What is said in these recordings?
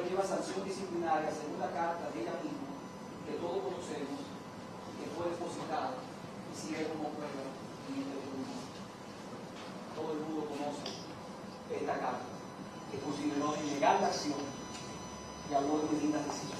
cual lleva sanción disciplinaria según la carta de ella misma, que todos conocemos, que fue depositada y sigue como prueba en este documento. Todo el mundo conoce esta carta, que consideró ilegal la acción y habló de medidas disciplinarias.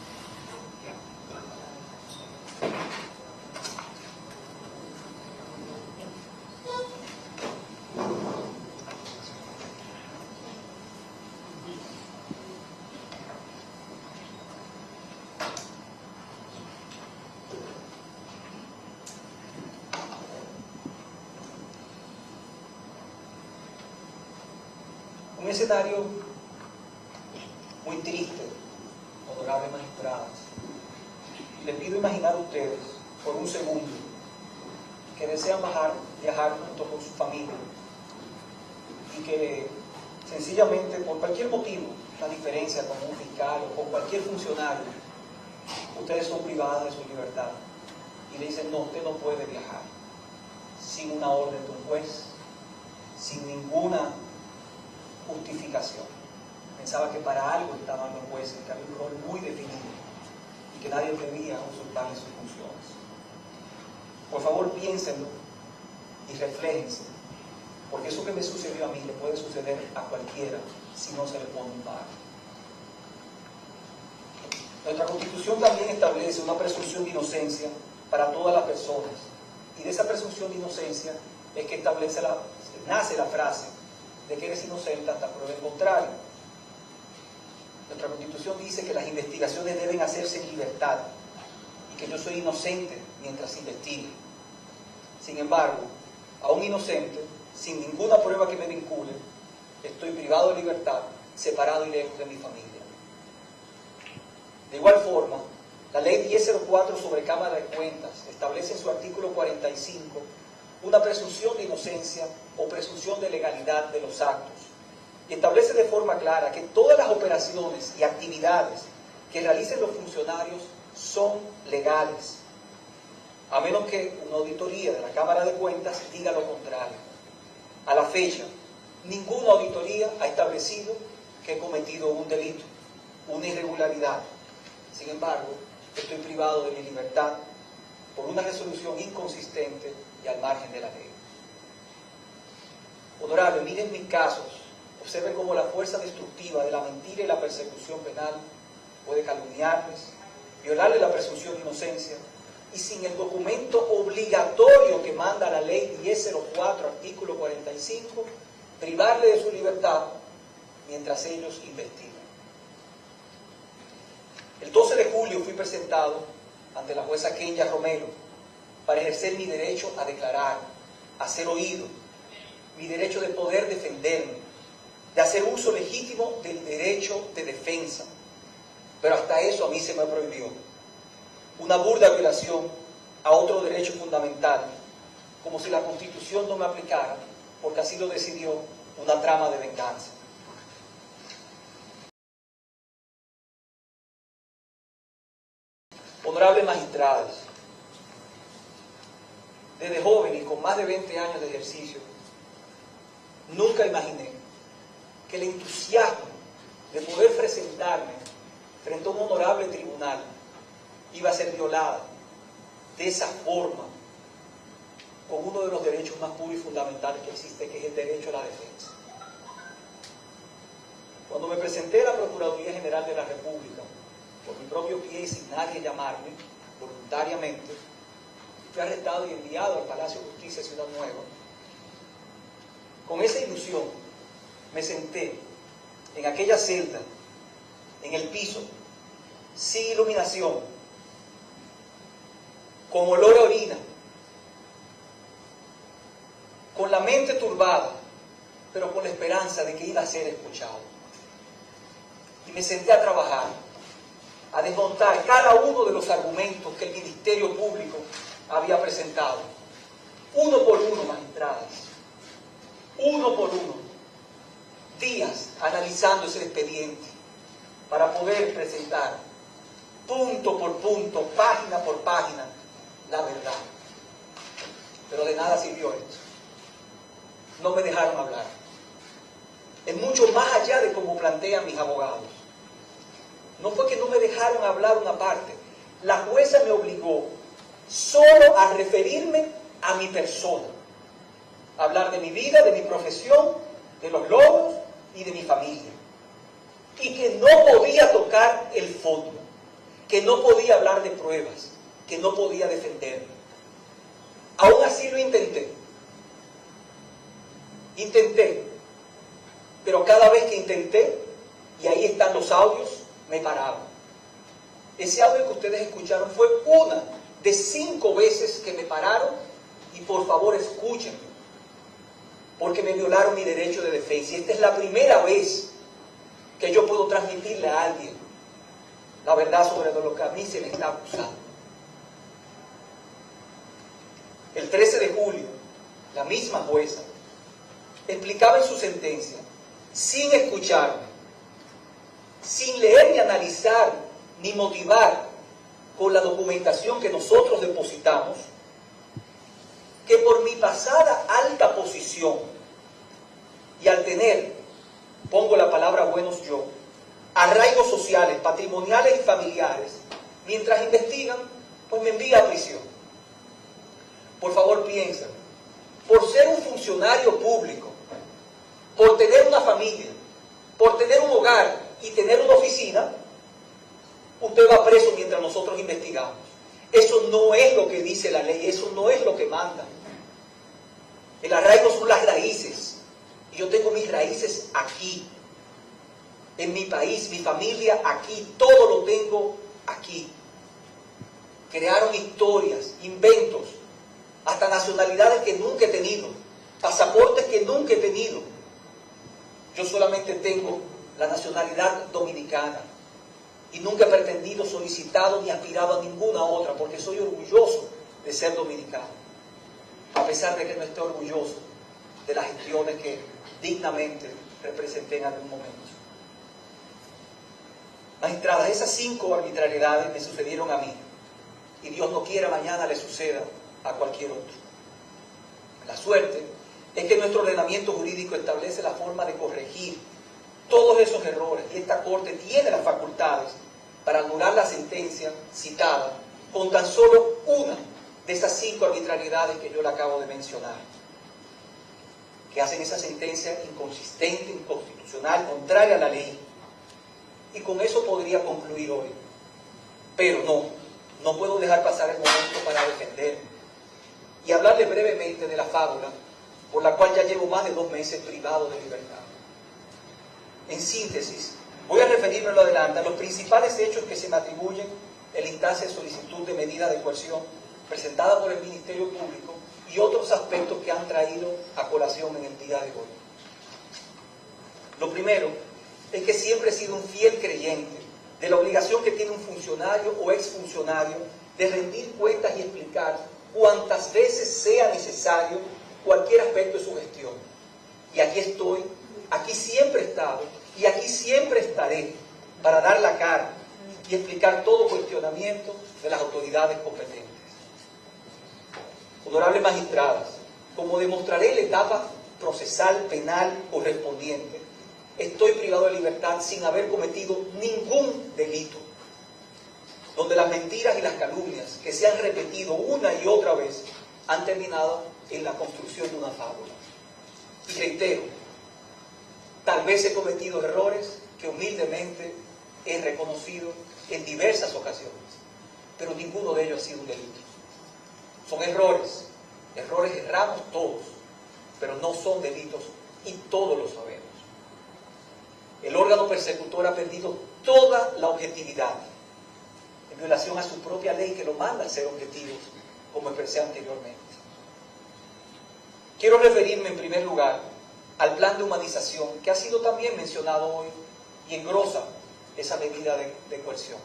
Un escenario muy triste, honorables magistradas. Les pido imaginar a ustedes, por un segundo, que desean viajar junto con su familia y que sencillamente, por cualquier motivo, una diferencia con un fiscal o con cualquier funcionario, ustedes son privadas de su libertad y le dicen: no, usted no puede viajar, sin una orden de un juez, sin ninguna justificación. Pensaba que para algo estaban los jueces, que había un rol muy definido y que nadie debía usurparle sus funciones. Por favor, piénsenlo y refléjense, porque eso que me sucedió a mí le puede suceder a cualquiera si no se le pone un paro. Nuestra Constitución también establece una presunción de inocencia para todas las personas, y de esa presunción de inocencia es que nace la frase de que eres inocente hasta prueba en contrario. Nuestra Constitución dice que las investigaciones deben hacerse en libertad y que yo soy inocente mientras investigue. Sin embargo, a un inocente, sin ninguna prueba que me vincule, estoy privado de libertad, separado y lejos de mi familia. De igual forma, la Ley 1004 sobre Cámara de Cuentas establece en su artículo 45 una presunción de inocencia o presunción de legalidad de los actos, y establece de forma clara que todas las operaciones y actividades que realicen los funcionarios son legales, a menos que una auditoría de la Cámara de Cuentas diga lo contrario. A la fecha, ninguna auditoría ha establecido que he cometido un delito, una irregularidad. Sin embargo, estoy privado de mi libertad por una resolución inconsistente y al margen de la ley. Honorable, miren mis casos, observen cómo la fuerza destructiva de la mentira y la persecución penal puede calumniarles, violarle la presunción de inocencia, y sin el documento obligatorio que manda la Ley 1004, artículo 45, privarle de su libertad mientras ellos investigan. El 12 de julio fui presentado ante la jueza Kenya Romero para ejercer mi derecho a declarar, a ser oído, mi derecho de poder defenderme, de hacer uso legítimo del derecho de defensa. Pero hasta eso a mí se me prohibió. Una burda violación a otro derecho fundamental, como si la Constitución no me aplicara, porque así lo decidió una trama de venganza. Honorables magistrados, desde joven y con más de 20 años de ejercicio, nunca imaginé que el entusiasmo de poder presentarme frente a un honorable tribunal iba a ser violada de esa forma, con uno de los derechos más puros y fundamentales que existe, que es el derecho a la defensa. Cuando me presenté a la Procuraduría General de la República, por mi propio pie y sin nadie llamarme, voluntariamente, fui arrestado y enviado al Palacio de Justicia de Ciudad Nueva. Con esa ilusión me senté en aquella celda, en el piso, sin iluminación, con olor a orina, con la mente turbada, pero con la esperanza de que iba a ser escuchado. Y me senté a trabajar, a desmontar cada uno de los argumentos que el Ministerio Público había presentado, uno por uno, magistradas, uno por uno, días analizando ese expediente para poder presentar punto por punto, página por página, la verdad. Pero de nada sirvió esto. No me dejaron hablar. Es mucho más allá de como plantean mis abogados. No fue que no me dejaron hablar una parte. La jueza me obligó solo a referirme a mi persona. A hablar de mi vida, de mi profesión, de los logros y de mi familia. Y que no podía tocar el fondo. Que no podía hablar de pruebas. Que no podía defenderme. Aún así lo intenté. Pero cada vez que intenté, y ahí están los audios, me paraban. Ese audio que ustedes escucharon fue una de 5 veces que me pararon, y por favor escúchenme, porque me violaron mi derecho de defensa. Y esta es la primera vez que yo puedo transmitirle a alguien la verdad sobre lo que a mí se me está acusando. El 13 de julio, la misma jueza explicaba en su sentencia, sin escucharme, sin leer ni analizar, ni motivar con la documentación que nosotros depositamos, que por mi pasada alta posición y al tener, pongo la palabra buenos yo, arraigos sociales, patrimoniales y familiares, mientras investigan, pues me envía a prisión. Por favor, piensa, por ser un funcionario público, por tener una familia, por tener un hogar y tener una oficina, usted va preso mientras nosotros investigamos. Eso no es lo que dice la ley, eso no es lo que manda. El arraigo son las raíces, y yo tengo mis raíces aquí, en mi país, mi familia aquí, todo lo tengo aquí. Crearon historias, inventos, hasta nacionalidades que nunca he tenido, pasaportes que nunca he tenido. Yo solamente tengo la nacionalidad dominicana y nunca he pretendido, solicitado ni aspirado a ninguna otra, porque soy orgulloso de ser dominicano, a pesar de que no esté orgulloso de las gestiones que dignamente representé en algún momento. Magistradas, esas 5 arbitrariedades me sucedieron a mí, y Dios no quiera mañana le suceda a cualquier otro. La suerte es que nuestro ordenamiento jurídico establece la forma de corregir todos esos errores, y esta Corte tiene las facultades para anular la sentencia citada con tan solo una de esas 5 arbitrariedades que yo le acabo de mencionar, que hacen esa sentencia inconsistente, inconstitucional, contraria a la ley. Y con eso podría concluir hoy. Pero no puedo dejar pasar el momento para defenderme y hablarles brevemente de la fábula por la cual ya llevo más de 2 meses privado de libertad. En síntesis, voy a referirme en lo adelante a los principales hechos que se me atribuyen en la instancia de solicitud de medida de coerción presentada por el Ministerio Público y otros aspectos que han traído a colación en el día de hoy. Lo primero es que siempre he sido un fiel creyente de la obligación que tiene un funcionario o exfuncionario de rendir cuentas y explicar cuantas veces sea necesario cualquier aspecto de su gestión. Y aquí estoy, aquí siempre he estado y aquí siempre estaré para dar la cara y explicar todo cuestionamiento de las autoridades competentes. Honorables magistradas, como demostraré en la etapa procesal penal correspondiente, estoy privado de libertad sin haber cometido ningún delito, donde las mentiras y las calumnias que se han repetido una y otra vez han terminado en la construcción de una fábula. Y reitero, tal vez he cometido errores que humildemente he reconocido en diversas ocasiones, pero ninguno de ellos ha sido un delito. Son errores erramos todos, pero no son delitos y todos lo sabemos. El órgano persecutor ha perdido toda la objetividad en violación a su propia ley que lo manda a ser objetivos, como expresé anteriormente. Quiero referirme en primer lugar al plan de humanización que ha sido también mencionado hoy y engrosa esa medida de coerción.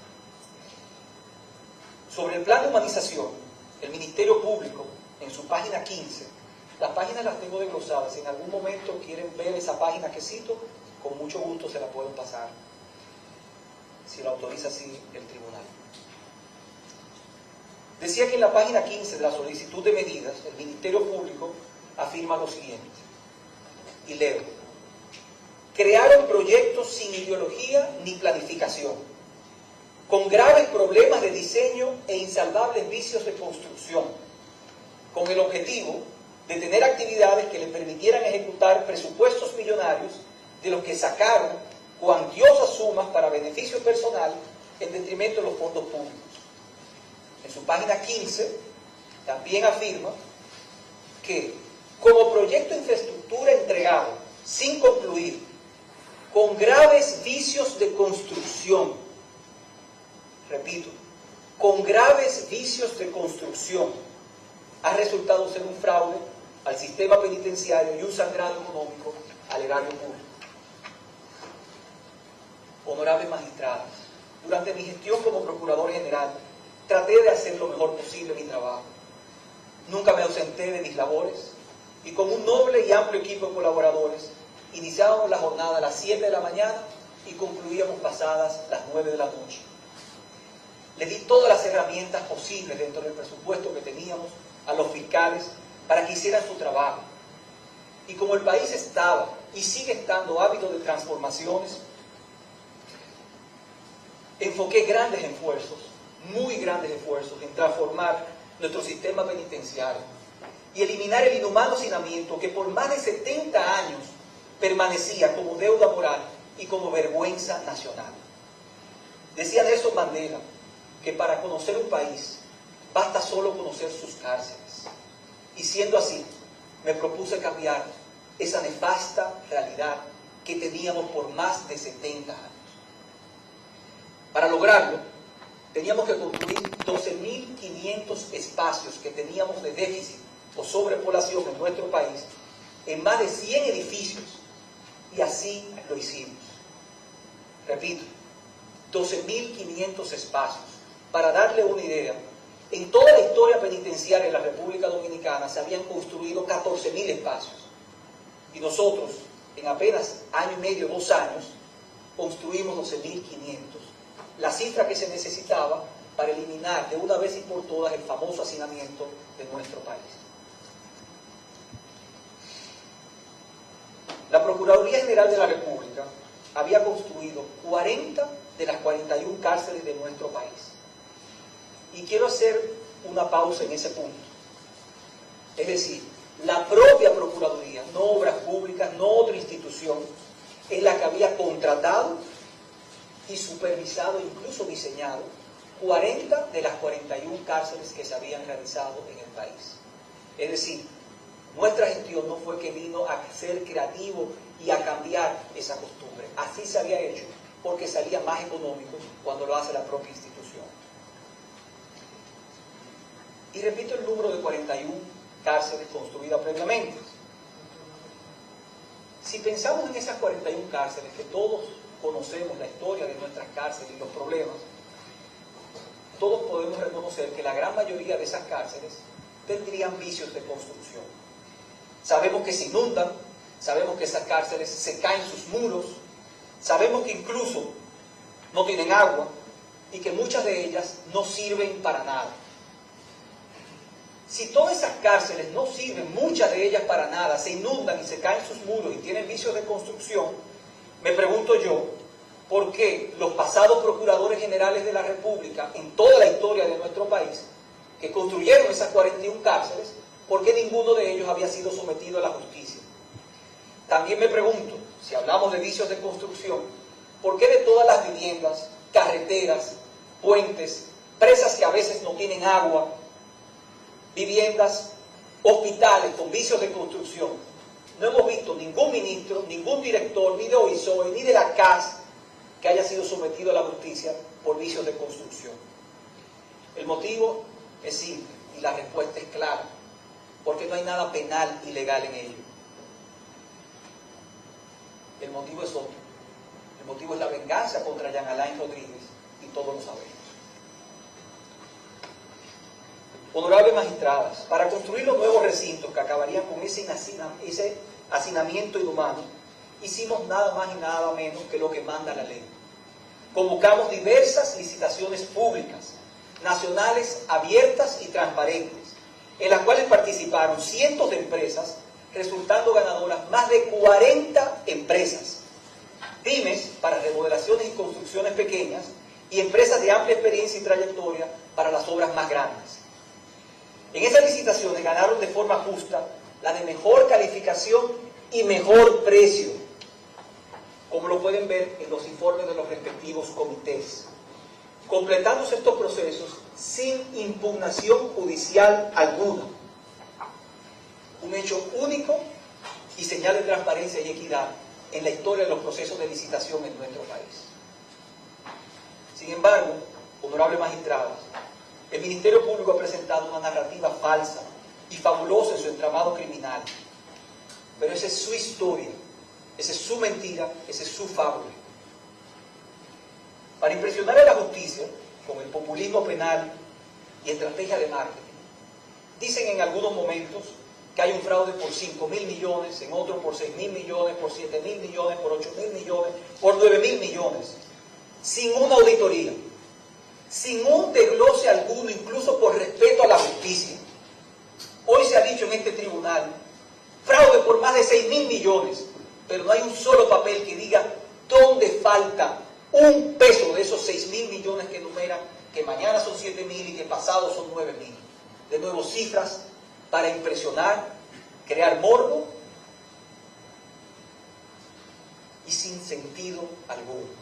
Sobre el plan de humanización, el Ministerio Público, en su página 15, las páginas las tengo desglosadas, si en algún momento quieren ver esa página que cito, con mucho gusto se la puedo pasar, si lo autoriza así el tribunal. Decía que en la página 15 de la solicitud de medidas, el Ministerio Público afirma lo siguiente, y leo: crearon proyectos sin ideología ni planificación, con graves problemas de diseño e insalvables vicios de construcción, con el objetivo de tener actividades que les permitieran ejecutar presupuestos millonarios de los que sacaron cuantiosas sumas para beneficio personal en detrimento de los fondos públicos. En su página 15 también afirma que como proyecto de infraestructura entregado sin concluir, con graves vicios de construcción, repito, con graves vicios de construcción, ha resultado ser un fraude al sistema penitenciario y un sangrado económico al erario público. Honorables magistradas, durante mi gestión como Procurador General, traté de hacer lo mejor posible mi trabajo. Nunca me ausenté de mis labores y con un noble y amplio equipo de colaboradores iniciábamos la jornada a las 7 de la mañana y concluíamos pasadas las 9 de la noche. Le di todas las herramientas posibles dentro del presupuesto que teníamos a los fiscales para que hicieran su trabajo. Y como el país estaba y sigue estando ávido de transformaciones, enfoqué grandes esfuerzos, muy grandes esfuerzos, en transformar nuestro sistema penitenciario y eliminar el inhumano hacinamiento que por más de 70 años permanecía como deuda moral y como vergüenza nacional. Decía Nelson Mandela que para conocer un país basta solo conocer sus cárceles. Y siendo así, me propuse cambiar esa nefasta realidad que teníamos por más de 70 años. Para lograrlo, teníamos que construir 12.500 espacios que teníamos de déficit o sobrepoblación en nuestro país en más de 100 edificios, y así lo hicimos. Repito, 12.500 espacios. Para darle una idea, en toda la historia penitenciaria de la República Dominicana se habían construido 14.000 espacios. Y nosotros, en apenas año y medio, 2 años, construimos 12.500. La cifra que se necesitaba para eliminar de una vez y por todas el famoso hacinamiento de nuestro país. La Procuraduría General de la República había construido 40 de las 41 cárceles de nuestro país. Y quiero hacer una pausa en ese punto. Es decir, la propia Procuraduría, no Obras Públicas, no otra institución, es la que había contratado y supervisado, incluso diseñado, 40 de las 41 cárceles que se habían realizado en el país. Es decir, nuestra gestión no fue que vino a ser creativo y a cambiar esa costumbre. Así se había hecho porque salía más económico cuando lo hace la propia institución. Y repito el número de 41 cárceles construidas previamente. Si pensamos en esas 41 cárceles, que todos conocemos la historia de nuestras cárceles y los problemas, todos podemos reconocer que la gran mayoría de esas cárceles tendrían vicios de construcción. Sabemos que se inundan, sabemos que esas cárceles se caen sus muros, sabemos que incluso no tienen agua y que muchas de ellas no sirven para nada. Si todas esas cárceles no sirven, muchas de ellas para nada, se inundan y se caen sus muros y tienen vicios de construcción, me pregunto yo, ¿por qué los pasados procuradores generales de la República en toda la historia de nuestro país, que construyeron esas 41 cárceles, por qué ninguno de ellos había sido sometido a la justicia? También me pregunto, si hablamos de vicios de construcción, ¿por qué de todas las viviendas, carreteras, puentes, presas que a veces no tienen agua, viviendas, hospitales con vicios de construcción, no hemos visto ningún ministro, ningún director, ni de OISOE, ni de la CAS, que haya sido sometido a la justicia por vicios de construcción? El motivo es simple y la respuesta es clara, porque no hay nada penal y legal en ello. El motivo es otro. El motivo es la venganza contra Jean Alain Rodríguez, y todos lo sabemos. Honorables magistradas, para construir los nuevos recintos que acabarían con ese hacinamiento inhumano, hicimos nada más y nada menos que lo que manda la ley. Convocamos diversas licitaciones públicas, nacionales, abiertas y transparentes, en las cuales participaron cientos de empresas, resultando ganadoras más de 40 empresas, pymes para remodelaciones y construcciones pequeñas y empresas de amplia experiencia y trayectoria para las obras más grandes. En esas licitaciones ganaron de forma justa la de mejor calificación y mejor precio, como lo pueden ver en los informes de los respectivos comités, completándose estos procesos sin impugnación judicial alguna. Un hecho único y señal de transparencia y equidad en la historia de los procesos de licitación en nuestro país. Sin embargo, honorables magistrados, el Ministerio Público ha presentado una narrativa falsa y fabulosa en su entramado criminal, pero esa es su historia, esa es su mentira, esa es su fábula. Para impresionar a la justicia, con el populismo penal y estrategia de marketing, dicen en algunos momentos que hay un fraude por 5.000 millones, en otros por 6.000 millones, por 7.000 millones, por 8.000 millones, por 9.000 millones, sin una auditoría, sin un desglose alguno, incluso por respeto a la justicia. Hoy se ha dicho en este tribunal, fraude por más de 6.000 millones, pero no hay un solo papel que diga dónde falta un peso de esos 6.000 millones que enumeran, que mañana son 7.000 y que pasado son 9.000. De nuevo, cifras para impresionar, crear morbo y sin sentido alguno.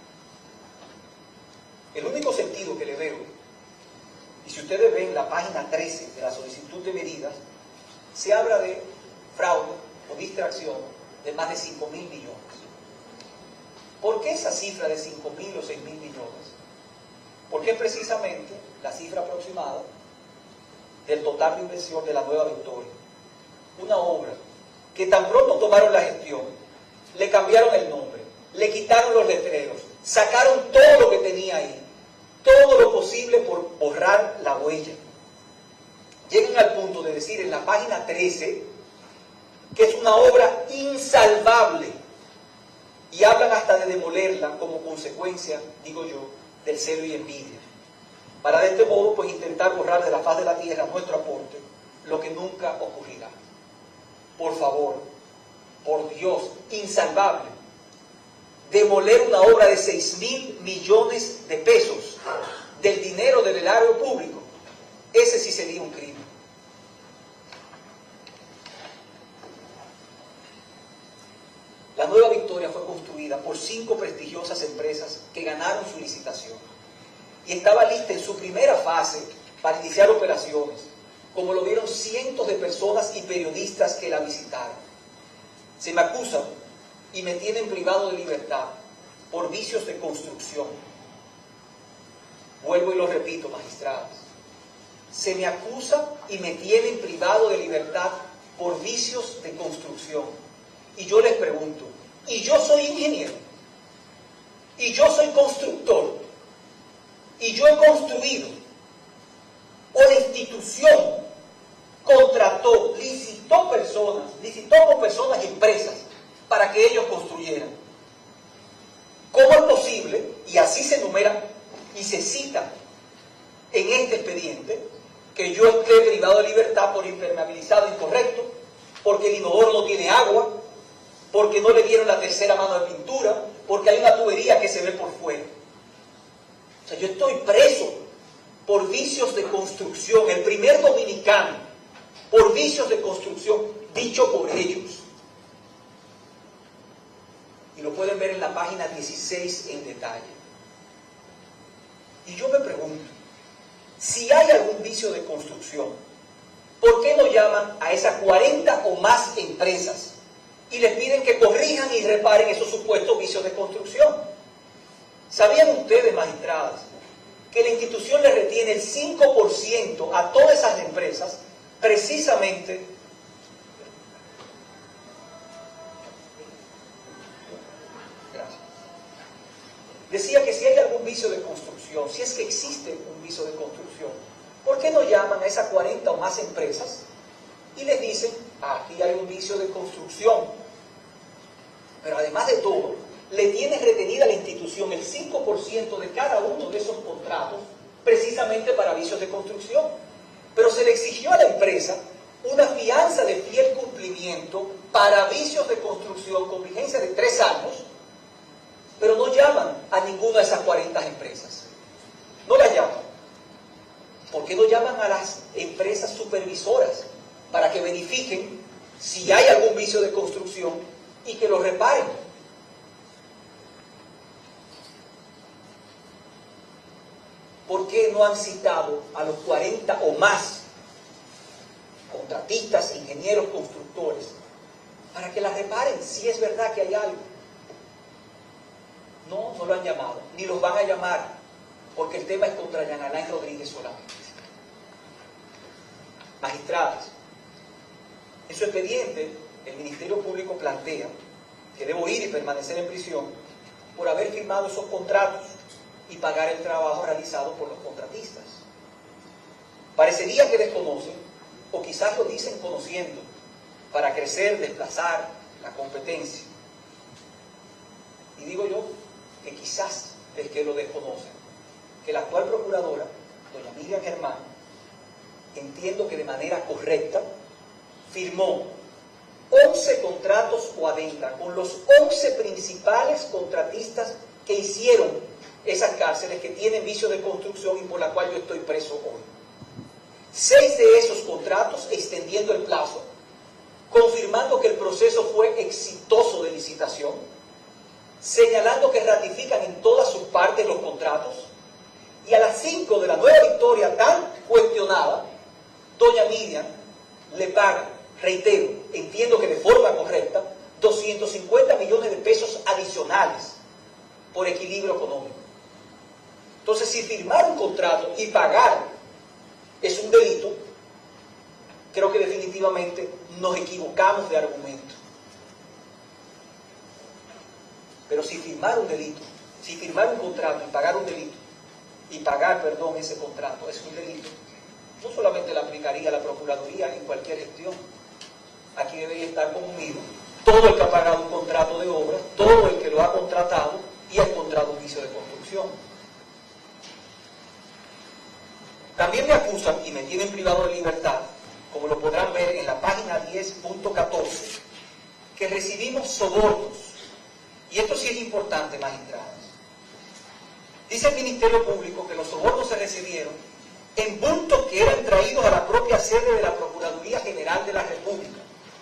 El único sentido que le veo, y si ustedes ven la página 13 de la solicitud de medidas, se habla de fraude o distracción de más de 5.000 millones. ¿Por qué esa cifra de 5.000 o 6.000 millones? Porque es precisamente la cifra aproximada del total de inversión de la Nueva Victoria. Una obra que tan pronto tomaron la gestión, le cambiaron el nombre, le quitaron los letreros, sacaron todo lo que tenía ahí, todo lo posible por borrar la huella. Llegan al punto de decir en la página 13 que es una obra insalvable y hablan hasta de demolerla como consecuencia, digo yo, del celo y envidia, para de este modo pues intentar borrar de la faz de la tierra nuestro aporte, lo que nunca ocurrirá. Por favor, por Dios, insalvable, demoler una obra de 6.000 millones de pesos del dinero del erario público, ese sí sería un crimen. La Nueva Victoria fue construida por 5 prestigiosas empresas que ganaron su licitación y estaba lista en su primera fase para iniciar operaciones, como lo vieron cientos de personas y periodistas que la visitaron. Se me acusan y me tienen privado de libertad por vicios de construcción. Vuelvo y lo repito, magistrados. Se me acusa y me tienen privado de libertad por vicios de construcción. Y yo les pregunto, y yo soy ingeniero, y yo soy constructor, y yo he construido, o la institución contrató, licitó con personas y empresas para que ellos construyeran. ¿Cómo es posible? Y así se enumera y se cita en este expediente que yo esté privado de libertad por impermeabilizado incorrecto, porque el inodoro no tiene agua, porque no le dieron la tercera mano de pintura, porque hay una tubería que se ve por fuera. O sea, yo estoy preso por vicios de construcción, el primer dominicano por vicios de construcción, dicho por ellos. Y lo pueden ver en la página 16 en detalle. Y yo me pregunto, si hay algún vicio de construcción, ¿por qué no llaman a esas 40 o más empresas y les piden que corrijan y reparen esos supuestos vicios de construcción? ¿Sabían ustedes, magistradas, que la institución le retiene el 5% a todas esas empresas precisamente decía que si hay algún vicio de construcción, si es que existe un vicio de construcción, ¿por qué no llaman a esas 40 o más empresas y les dicen, aquí hay un vicio de construcción? Pero además de todo, le tiene retenida a la institución el 5% de cada uno de esos contratos precisamente para vicios de construcción. Pero se le exigió a la empresa una fianza de fiel cumplimiento para vicios de construcción con vigencia de 3 años pero no llaman a ninguna de esas 40 empresas. No las llaman. ¿Por qué no llaman a las empresas supervisoras para que verifiquen si hay algún vicio de construcción y que lo reparen? ¿Por qué no han citado a los 40 o más contratistas, ingenieros, constructores, para que la reparen si es verdad que hay algo? No, no lo han llamado, ni los van a llamar, porque el tema es contra Jean Alain Rodríguez solamente. Magistradas, en su expediente, el Ministerio Público plantea que debo ir y permanecer en prisión por haber firmado esos contratos y pagar el trabajo realizado por los contratistas. Parecería que desconocen, o quizás lo dicen conociendo, para crecer, desplazar la competencia. Y digo yo que quizás es que lo desconocen, que la actual procuradora, doña Miriam Germán, entiendo que de manera correcta, firmó 11 contratos o adenda con los 11 principales contratistas que hicieron esas cárceles que tienen vicio de construcción y por la cual yo estoy preso hoy. 6 de esos contratos extendiendo el plazo, confirmando que el proceso fue exitoso de licitación, señalando que ratifican en todas sus partes los contratos, y a las 5 de la nueva victoria tan cuestionada, doña Miriam le paga, reitero, entiendo que de forma correcta, 250 millones de pesos adicionales por equilibrio económico. Entonces, si firmar un contrato y pagar es un delito, creo que definitivamente nos equivocamos de argumento. Pero si firmar un delito, si firmar un contrato y pagar un delito, ese contrato es un delito, no solamente le aplicaría a la Procuraduría en cualquier gestión. Aquí debería estar conmigo todo el que ha pagado un contrato de obra, todo el que lo ha contratado y ha encontrado un vicio de construcción. También me acusan y me tienen privado de libertad, como lo podrán ver en la página 10.14, que recibimos sobornos. Y esto sí es importante, magistradas. Dice el Ministerio Público que los sobornos se recibieron en bultos que eran traídos a la propia sede de la Procuraduría General de la República.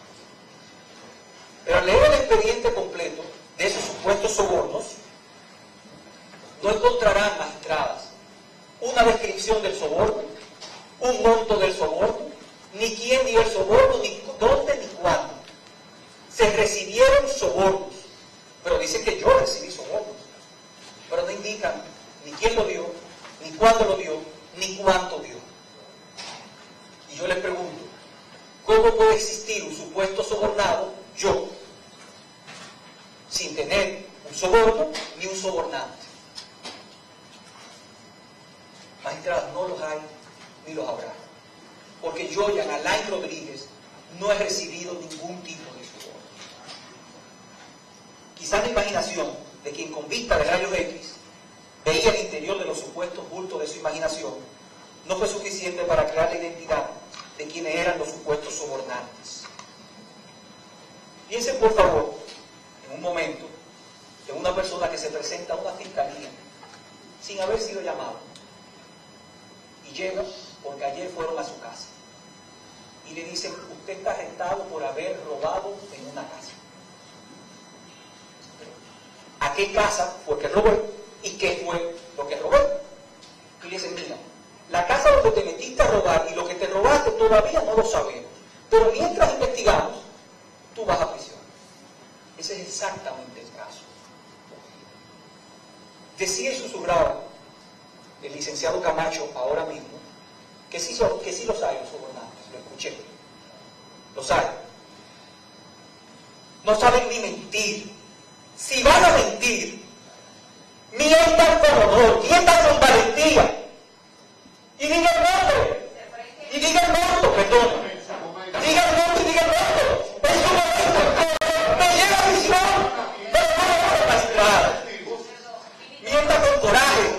Pero al leer el expediente completo de esos supuestos sobornos, no encontrarán, magistradas, una descripción del soborno, un monto del soborno, ni quién dio el soborno, ni dónde, ni cuándo. Se recibieron sobornos, pero dicen que yo recibí sobornos, pero no indican ni quién lo dio, ni cuándo lo dio, ni cuánto dio. Y yo les pregunto, ¿cómo puede existir un supuesto sobornado, yo, sin tener un soborno ni un sobornante? Magistrados, no los hay ni los habrá, porque yo, Jean Alain Rodríguez, no he recibido ningún tipo de soborno. Quizás la imaginación de quien con vista de rayos X veía el interior de los supuestos bultos de su imaginación no fue suficiente para crear la identidad de quienes eran los supuestos sobornantes. Piensen, por favor, en un momento, en una persona que se presenta a una fiscalía sin haber sido llamado y llega porque ayer fueron a su casa y le dicen: usted está arrestado por haber robado en una casa. ¿A qué casa fue que robé? ¿Y qué fue lo que robé? Y le dicen: mira, la casa donde te metiste a robar y lo que te robaste todavía no lo sabemos, pero mientras investigamos, tú vas a prisión. Ese es exactamente el caso. Decía y susurraba el licenciado Camacho ahora mismo que sí los hay los sobornantes, lo escuché, los hay. No saben ni mentir. Si van a mentir, mientan con honor, mientan con valentía. Y digan nombre, y digan nombre, perdón. Digan nombre y digan nombre. Es un momento, me llega a prisión, pero no me voy a magistrada. Mientan con coraje.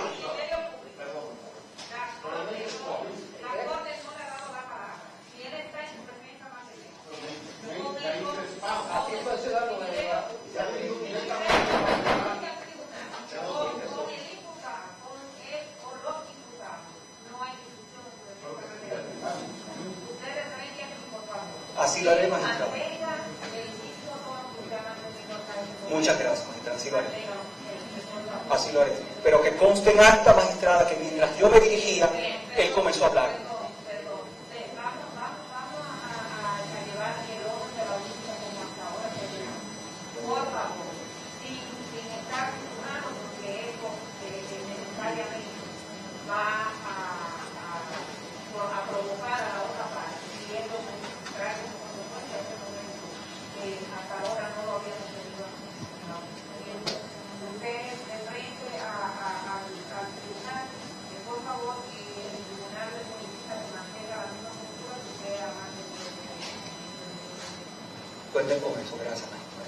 Así lo haré, magistrado. Muchas gracias, magistrada. Así lo haré. Así lo haré. Pero que conste en acta, magistrada, que mientras yo me dirigía, él comenzó a hablar. Por favor, sin estar juzgando, porque eso necesariamente va a provocar a la otra parte, y es lo que trae como consecuencia este momento, que hasta ahora no lo habíamos tenido. Usted de frente al tribunal, por favor, que el tribunal le solicita que mantenga la misma postura que usted avance. Cuenten con eso, gracias.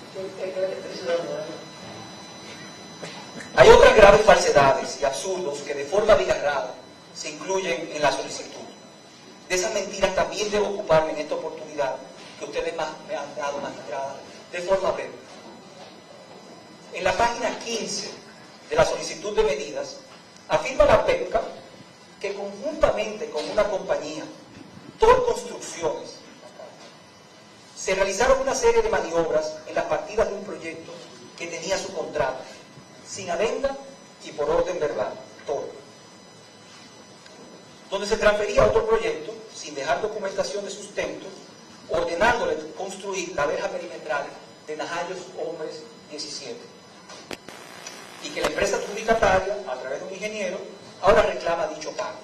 Hay otras graves falsedades y absurdos que de forma descarada se incluyen en la solicitud. De esas mentiras también debo ocuparme en esta oportunidad que ustedes me han dado, magistrada, de forma breve. En la página 15 de la solicitud de medidas, afirma la PEPCA que conjuntamente con una compañía, Tor Construcciones, se realizaron una serie de maniobras en las partidas de un proyecto que tenía su contrato, sin adenda y por orden verbal, todo. Donde se transfería a otro proyecto, sin dejar documentación de sustento, ordenándole construir la verja perimetral de Najayos Hombres 17. Y que la empresa adjudicataria, a través de un ingeniero, ahora reclama dicho pago.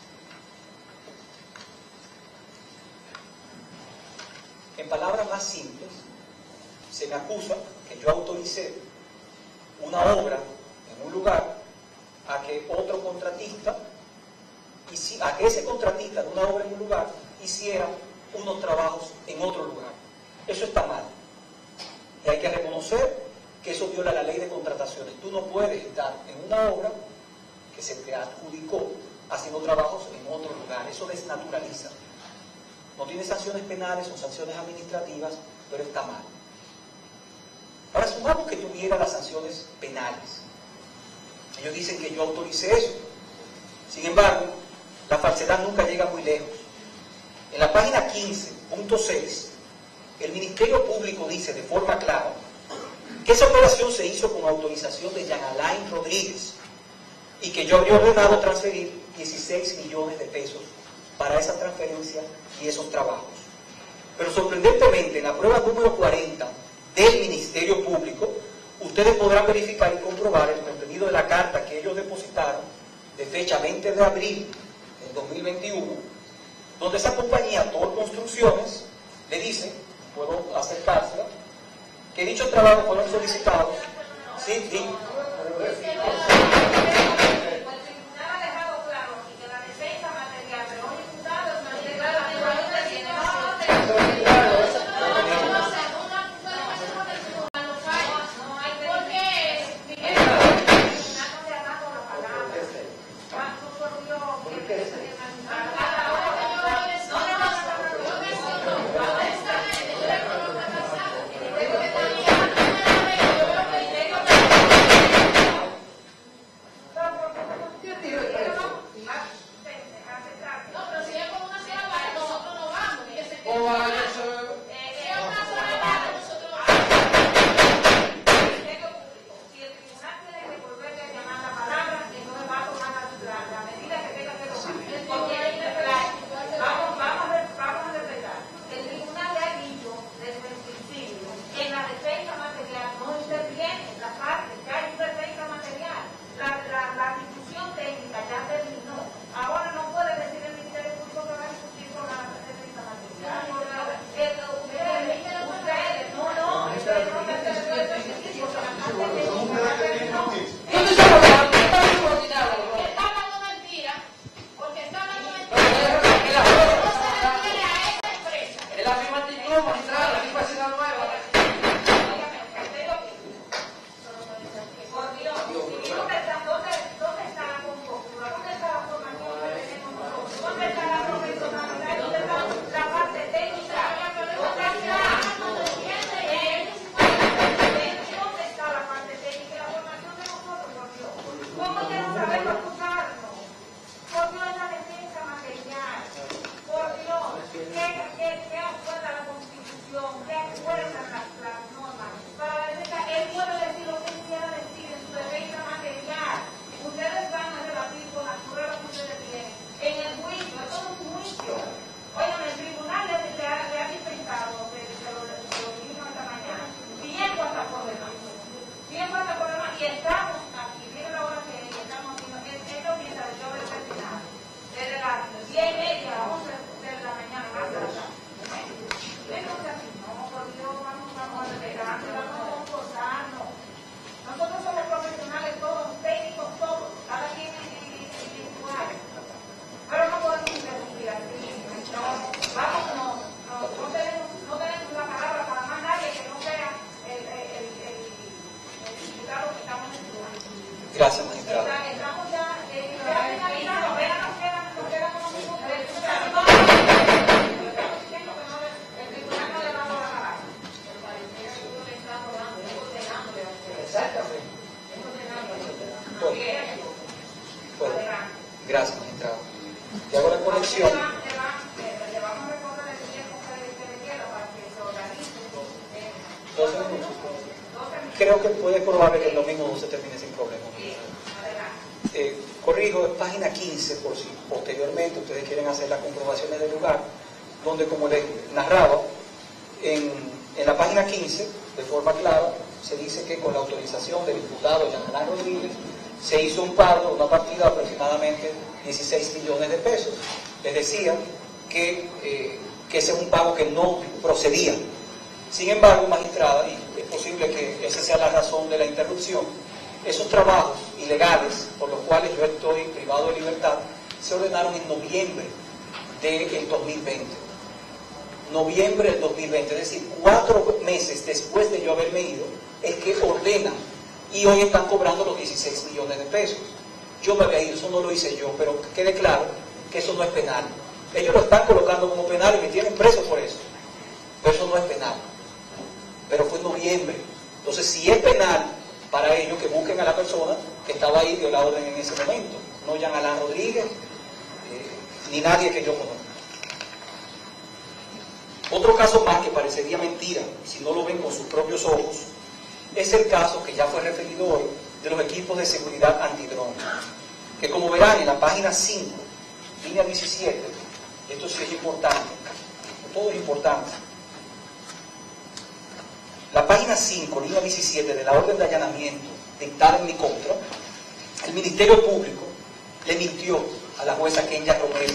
En palabras más simples, se me acusa que yo autoricé una obra en un lugar a que otro contratista, a que ese contratista de una obra en un lugar hiciera unos trabajos en otro lugar. Eso está mal. Y hay que reconocer que eso viola la ley de contrataciones. Tú no puedes estar en una obra que se te adjudicó haciendo trabajos en otro lugar. Eso desnaturaliza. No tiene sanciones penales o sanciones administrativas, pero está mal. Ahora sumamos que tuviera las sanciones penales. Ellos dicen que yo autoricé eso. Sin embargo, la falsedad nunca llega muy lejos. En la página 15.6, el Ministerio Público dice de forma clara que esa operación se hizo con autorización de Jean Alain Rodríguez y que yo habría ordenado transferir 16 millones de pesos para esa transferencia y esos trabajos. Pero sorprendentemente, en la prueba número 40 del Ministerio Público, ustedes podrán verificar y comprobar el contenido de la carta que ellos depositaron de fecha 20 de abril del 2021, donde esa compañía, Tor Construcciones, le dice, puedo acercársela, que dichos trabajos fueron solicitados. Sí, sí. Bueno, riesgo. bueno, Adelante. gracias, magistrado. Y hago la conexión. Le vamos a recordar el tiempo que le queda para que se organice. 12 minutos. 12 minutos. Creo que puede probar que el domingo no se termine sin problema. Sí, adelante. Corrijo, es página 15, por si posteriormente ustedes quieren hacer las comprobaciones del lugar, donde, como les narraba, en la página 15, de forma clara, se dice que con la autorización del diputado Jean Rodríguez se hizo un pago, una partida de aproximadamente 16 millones de pesos. Les decía que ese es un pago que no procedía. Sin embargo, magistrada, y es posible que esa sea la razón de la interrupción, esos trabajos ilegales por los cuales yo estoy privado de libertad se ordenaron en noviembre del 2020. Noviembre del 2020, es decir, 4 meses después de yo haberme ido, es que ordenan y hoy están cobrando los 16 millones de pesos. Yo me había ido, eso no lo hice yo, pero que quede claro que eso no es penal. Ellos lo están colocando como penal y me tienen preso por eso, pero eso no es penal. Pero fue en noviembre. Entonces, si es penal para ellos, que busquen a la persona que estaba ahí dio la orden en ese momento, no Jean Alain Rodríguez, ni nadie que yo conozca. Otro caso más que parecería mentira, si no lo ven con sus propios ojos, es el caso que ya fue referido hoy de los equipos de seguridad antidrón, que como verán en la página 5, línea 17, esto sí es importante, todo es importante. La página 5, línea 17 de la orden de allanamiento dictada en mi contra, el Ministerio Público le mintió a la jueza Kenya Romero.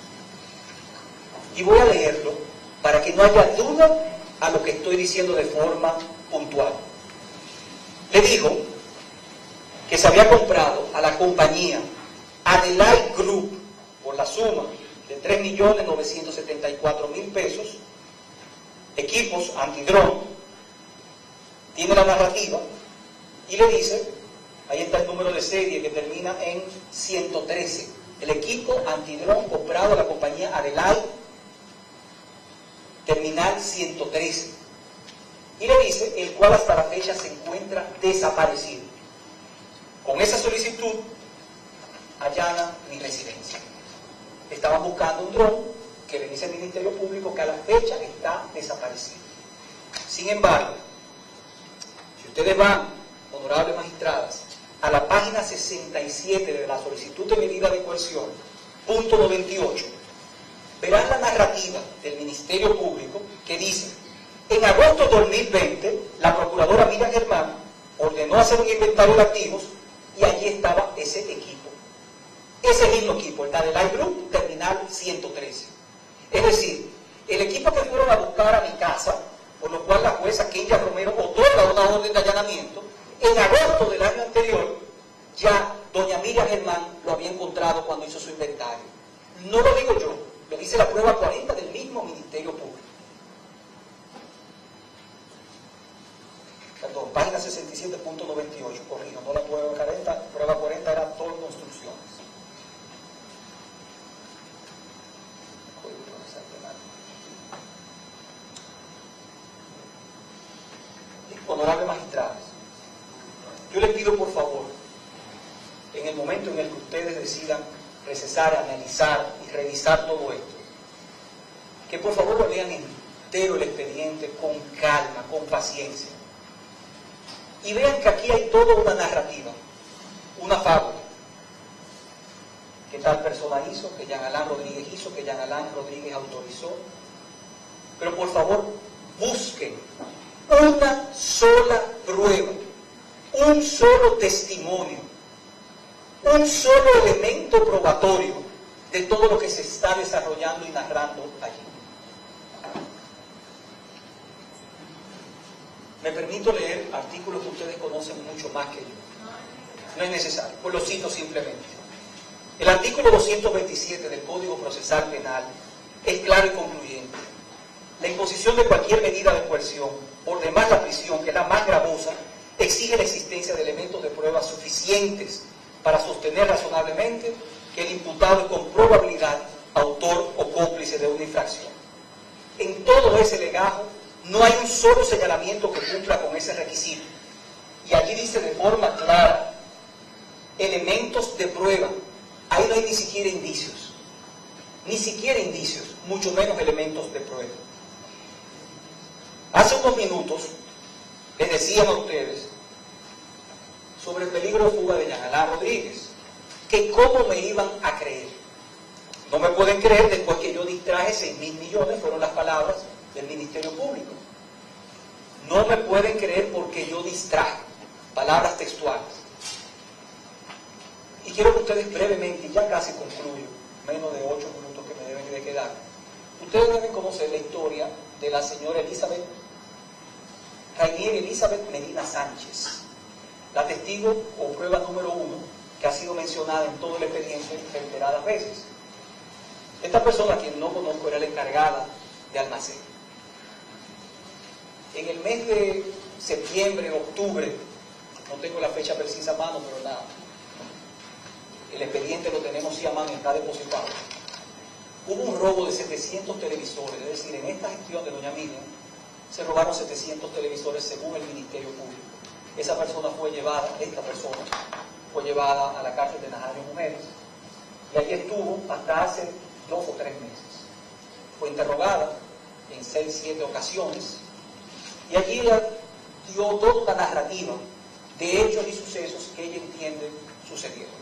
Y voy a leerlo para que no haya duda a lo que estoy diciendo de forma puntual. Le dijo que se había comprado a la compañía Adelaide Group por la suma de 3.974.000 pesos, equipos antidrón. Tiene la narrativa y le dice, ahí está el número de serie que termina en 113, el equipo antidrón comprado a la compañía Adelaide, terminal 113, y le dice, el cual hasta la fecha se encuentra desaparecido. Con esa solicitud allana mi residencia. Estaban buscando un dron que le dice al Ministerio Público que a la fecha está desaparecido. Sin embargo, si ustedes van, honorables magistradas, a la página 67 de la solicitud de medida de coerción, punto 98, verán la narrativa del Ministerio Público que dice, en agosto de 2020, la procuradora Miriam Germán ordenó hacer un inventario de activos y allí estaba ese equipo. Ese mismo equipo, el Adelaide Group, terminal 113. Es decir, el equipo que fueron a buscar a mi casa, por lo cual la jueza Kenya Romero otorga una orden de allanamiento, en agosto del año anterior, ya doña Miriam Germán lo había encontrado cuando hizo su inventario. No lo digo yo, lo dice la prueba 40 del mismo Ministerio Público. Perdón, página 67.98, corrijo, no la prueba 40, prueba 40 era todo construcciones. Honorables magistrados, yo les pido por favor, en el momento en el que ustedes decidan recesar, analizar y revisar todo esto, que por favor lo vean entero el expediente con calma, con paciencia, y vean que aquí hay toda una narrativa, una fábula, que tal persona hizo, que Jean Alain Rodríguez hizo, que Jean Alain Rodríguez autorizó, pero por favor busquen una sola prueba, un solo testimonio, un solo elemento probatorio de todo lo que se está desarrollando y narrando allí. Me permito leer artículos que ustedes conocen mucho más que yo. No es necesario, pues lo cito simplemente. El artículo 227 del Código Procesal Penal es claro y concluyente. La imposición de cualquier medida de coerción, por demás la prisión, que es la más gravosa, exige la existencia de elementos de prueba suficientes para sostener razonablemente que el imputado es con probabilidad autor o cómplice de una infracción. En todo ese legajo no hay un solo señalamiento que cumpla con ese requisito. Y allí dice de forma clara elementos de prueba. Ahí no hay ni siquiera indicios. Ni siquiera indicios, mucho menos elementos de prueba. Hace unos minutos les decían a ustedes sobre el peligro de fuga de Jean Alain Rodríguez, que cómo me iban a creer. No me pueden creer después que yo distraje 6.000 millones, fueron las palabras del Ministerio Público. No me pueden creer porque yo distraje, palabras textuales. Y quiero que ustedes brevemente, y ya casi concluyo, menos de 8 minutos que me deben de quedar, ustedes deben conocer la historia de la señora Rainier Elizabeth Medina Sánchez, la testigo o prueba número 1 que ha sido mencionada en todo el expediente reiteradas veces. Esta persona, a quien no conozco, era la encargada de almacén. En el mes de septiembre, octubre, no tengo la fecha precisa a mano, pero el expediente lo tenemos sí a mano y está depositado. Hubo un robo de 700 televisores, es decir, en esta gestión de doña Miriam se robaron 700 televisores según el Ministerio Público. Esta persona fue llevada a la cárcel de Najayo Mujeres y allí estuvo hasta hace 2 o 3 meses. Fue interrogada en 6 o 7 ocasiones y allí ella dio toda una narrativa de hechos y sucesos que ella entiende sucedieron.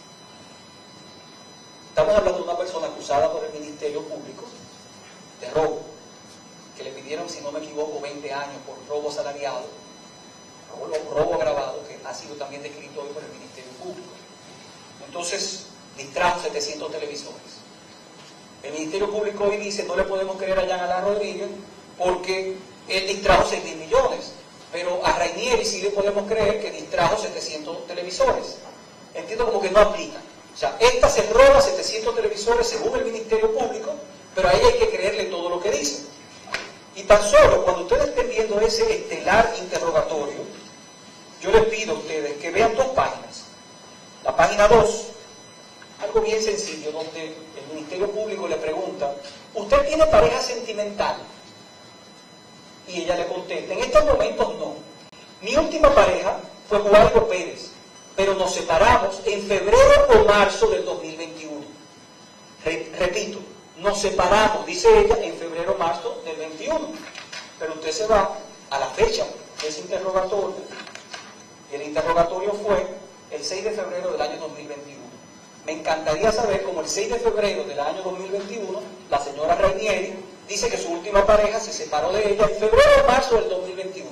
Estamos hablando de una persona acusada por el Ministerio Público de robo, que le pidieron, si no me equivoco, 20 años por robo salariado, robo agravado, que ha sido también descrito hoy por el Ministerio Público. Entonces, distrajo 700 televisores. El Ministerio Público hoy dice, no le podemos creer a Jean Alain Rodríguez porque él distrajo 6.000 millones, pero a Rainieri sí le podemos creer que distrajo 700 televisores. Entiendo como que no aplica. O sea, esta se roba 700 televisores según el Ministerio Público, pero a ella hay que creerle todo lo que dice. Y tan solo cuando ustedes estén viendo ese estelar interrogatorio, yo les pido a ustedes que vean 2 páginas. La página 2, algo bien sencillo, donde el Ministerio Público le pregunta, ¿usted tiene pareja sentimental? Y ella le contesta, en estos momentos no. Mi última pareja fue Juan Pérez, pero nos separamos en febrero o marzo del 2021. Repito, nos separamos, dice ella, en febrero o marzo del 21. Pero usted se va a la fecha de ese interrogatorio, y el interrogatorio fue el 6 de febrero del año 2021. Me encantaría saber cómo el 6 de febrero del año 2021, la señora Rainieri dice que su última pareja se separó de ella en febrero o marzo del 2021.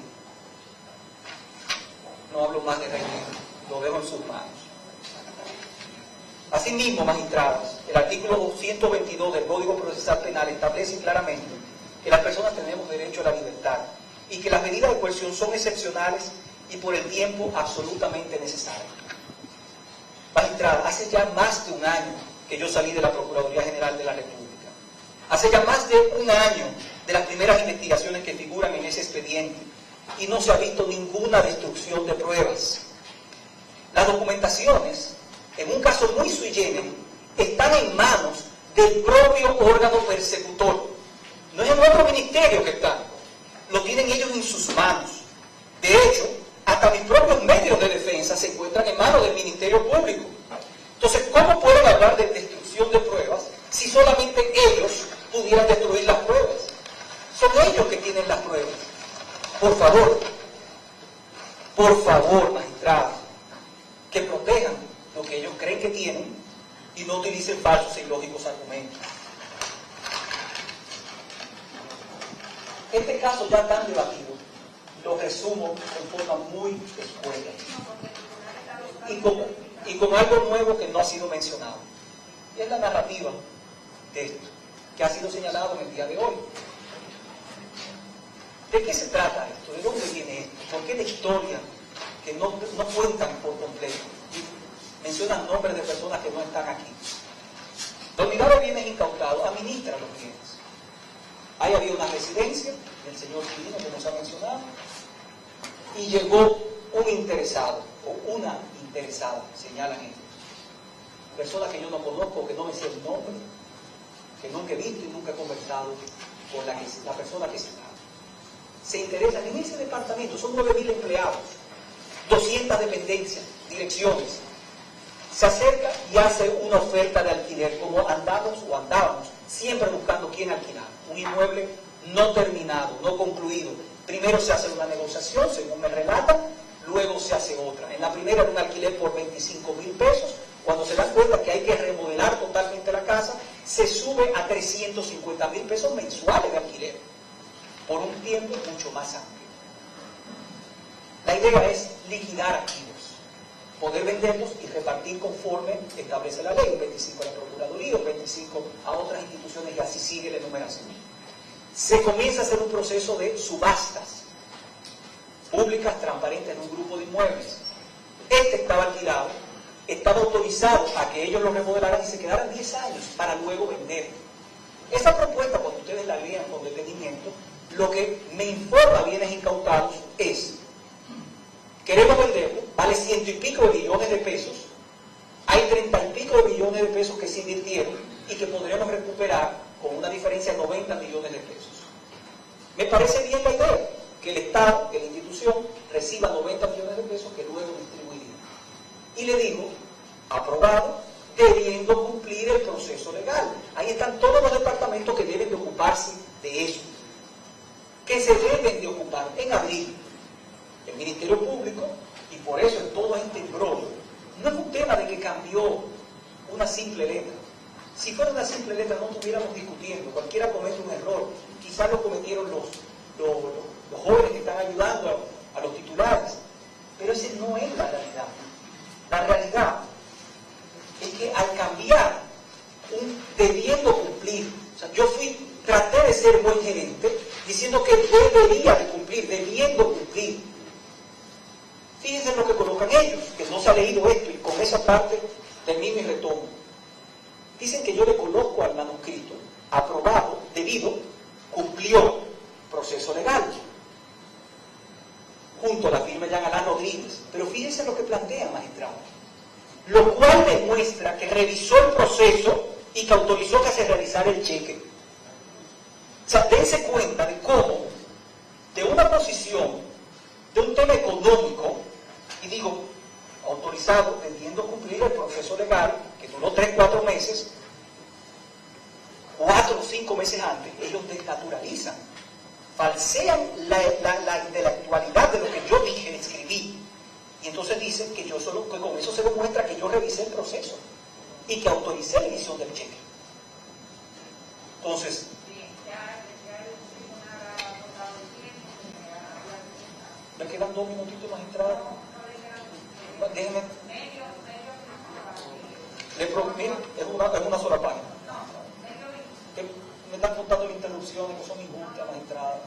No hablo más de Rainieri, lo dejo en sus manos. Asimismo, magistrados, el artículo 122 del Código Procesal Penal establece claramente que las personas tenemos derecho a la libertad y que las medidas de coerción son excepcionales y por el tiempo absolutamente necesarias. Magistrada, hace ya más de un año que yo salí de la Procuraduría General de la República. Hace ya más de un año de las primeras investigaciones que figuran en ese expediente y no se ha visto ninguna destrucción de pruebas. Las documentaciones, en un caso muy sui generis, están en manos del propio órgano persecutor. No es en otro ministerio que están, lo tienen ellos en sus manos. De hecho, hasta mis propios medios de defensa se encuentran en manos del Ministerio Público. Entonces, ¿cómo pueden hablar de destrucción de pruebas si solamente ellos pudieran destruir las pruebas? Son ellos que tienen las pruebas. Por favor, magistrados, que protejan lo que ellos creen que tienen y no utilicen falsos e ilógicos argumentos. Este caso ya tan debatido, lo resumo en forma muy escueta y con algo nuevo que no ha sido mencionado. Y es la narrativa de esto, que ha sido señalado en el día de hoy. ¿De qué se trata esto? ¿De dónde viene esto? ¿Por qué la historia que no cuentan por completo? Mencionan nombres de personas que no están aquí. Don Milagro Bienes Incautados administra los bienes. Ahí había una residencia del señor Quirino, que nos ha mencionado, y llegó un interesado, o una interesada, señalan ellos. Persona que yo no conozco, que no me sé el nombre, que nunca he visto y nunca he conversado con la persona que se interesan en ese departamento. Son 9.000 empleados, 200 dependencias, direcciones. se acerca y hace una oferta de alquiler, como andábamos siempre buscando quién alquilar. Un inmueble no terminado, no concluido. Primero se hace una negociación, según me relatan, luego se hace otra. En la primera era un alquiler por 25,000 pesos. Cuando se dan cuenta que hay que remodelar totalmente la casa, se sube a 350,000 pesos mensuales de alquiler, por un tiempo mucho más amplio. La idea es liquidar activos, poder venderlos y repartir conforme establece la ley, un 25 a la Procuraduría, un 25 a otras instituciones, y así sigue la enumeración. Se comienza a hacer un proceso de subastas públicas, transparentes, en un grupo de inmuebles. Este estaba alquilado, estaba autorizado a que ellos lo remodelaran y se quedaran 10 años para luego vender. Esa propuesta, cuando ustedes la lean con detenimiento, lo que me informa bienes incautados es: queremos venderlo, vale 100 y pico de billones de pesos, hay 30 y pico de billones de pesos que se invirtieron y que podremos recuperar con una diferencia de 90 millones de pesos. Me parece bien la idea, que el Estado, que la institución reciba 90 millones de pesos que luego distribuiría. Y le digo, aprobado, debiendo cumplir el proceso legal. Ahí están todos los departamentos que deben de ocuparse de eso, que se deben de ocupar en abril. El Ministerio Público, y por eso en todo este embrollo, no es un tema de que cambió una simple letra. Si fuera una simple letra no estuviéramos discutiendo, cualquiera comete un error, quizás lo cometieron los jóvenes que están ayudando a los titulares, pero esa no es la realidad. La realidad es que al cambiar debiendo cumplir, o sea, yo traté de ser buen gerente diciendo que debería de cumplir, debiendo cumplir. Fíjense en lo que colocan ellos, que no se ha leído esto, y con esa parte termino y retomo. Dicen que yo le coloco al manuscrito aprobado, debido, cumplió proceso legal, junto a la firma de Jean Alain Rodríguez. Pero fíjense en lo que plantea, magistrado, lo cual demuestra que revisó el proceso y que autorizó que se realizara el cheque. O sea, dense cuenta de cómo, de una posición, de un tema económico, y digo, autorizado, debiendo cumplir el proceso legal, que duró 3-4 meses, 4 o 5 meses antes, ellos desnaturalizan, falsean la intelectualidad de lo que yo dije, escribí, y entonces dicen que yo solo, que con eso se demuestra que yo revisé el proceso y que autoricé la emisión del cheque. Entonces, me quedan 2 minutitos, magistrado. Déjenme. Miren, es una sola página. Me están contando las interrupciones que son injustas, magistrado.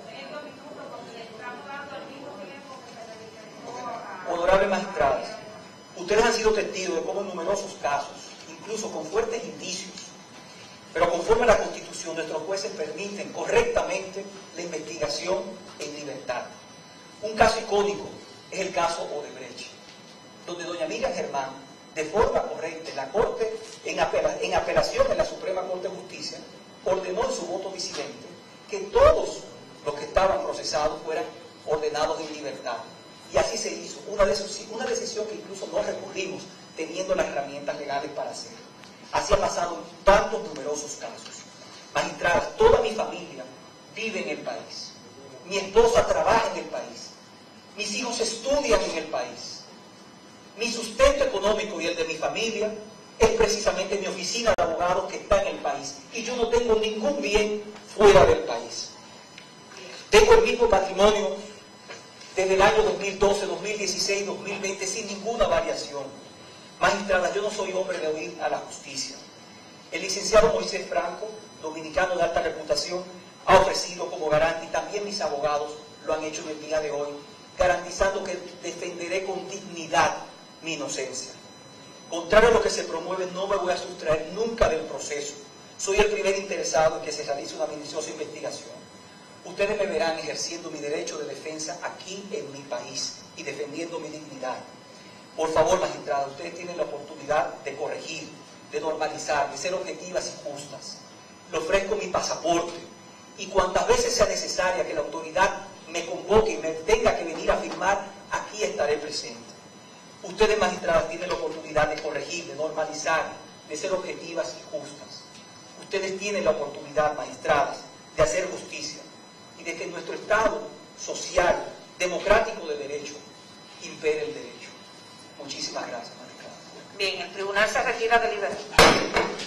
Honorables magistrados, ustedes han sido testigos de cómo en numerosos casos, incluso con fuertes indicios, pero conforme a la Constitución, nuestros jueces permiten correctamente la investigación en libertad. Un caso icónico es el caso Odebrecht, donde doña Miriam Germán, de forma correcta, la Corte, en apelación en la Suprema Corte de Justicia, ordenó en su voto disidente que todos los que estaban procesados fueran ordenados en libertad. Y así se hizo, una decisión que incluso no recurrimos, teniendo las herramientas legales para hacerlo. Así ha pasado en tantos numerosos casos. Magistradas, toda mi familia vive en el país. Mi esposa trabaja en el país. Mis hijos estudian en el país. Mi sustento económico y el de mi familia es precisamente mi oficina de abogados que está en el país. Y yo no tengo ningún bien fuera del país. Tengo el mismo patrimonio desde el año 2012, 2016, 2020, sin ninguna variación. Magistrada, yo no soy hombre de oír a la justicia. El licenciado Moisés Franco, dominicano de alta reputación, ha ofrecido como garante, y también mis abogados lo han hecho en el día de hoy, garantizando que defenderé con dignidad mi inocencia. Contrario a lo que se promueve, no me voy a sustraer nunca del proceso. Soy el primer interesado en que se realice una minuciosa investigación. Ustedes me verán ejerciendo mi derecho de defensa aquí en mi país y defendiendo mi dignidad. Por favor, magistrada, ustedes tienen la oportunidad de corregir, de normalizar, de ser objetivas y justas. Le ofrezco mi pasaporte y cuantas veces sea necesaria que la autoridad me convoque y me tenga que venir a firmar, aquí estaré presente. Ustedes, magistradas, tienen la oportunidad de corregir, de normalizar, de ser objetivas y justas. Ustedes tienen la oportunidad, magistradas, de hacer justicia y de que en nuestro Estado social, democrático de derecho, impere el derecho. Muchísimas gracias, magistradas. Bien, el tribunal se retira deliberado.